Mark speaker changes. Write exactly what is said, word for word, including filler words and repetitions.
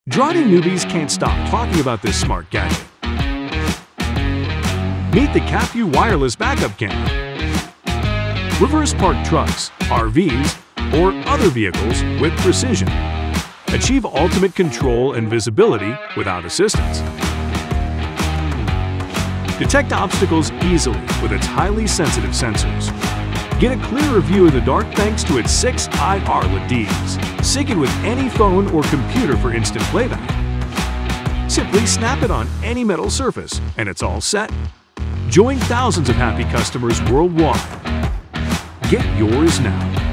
Speaker 1: Driving newbies can't stop talking about this smart gadget. Meet the CapView Wireless Backup Camera. Reverse park trucks, R Vs, or other vehicles with precision. Achieve ultimate control and visibility without assistance. Detect obstacles easily with its highly sensitive sensors. Get a clearer view in the dark thanks to its six I R L E Ds. Sync it with any phone or computer for instant playback. Simply snap it on any metal surface and it's all set. Join thousands of happy customers worldwide. Get yours now.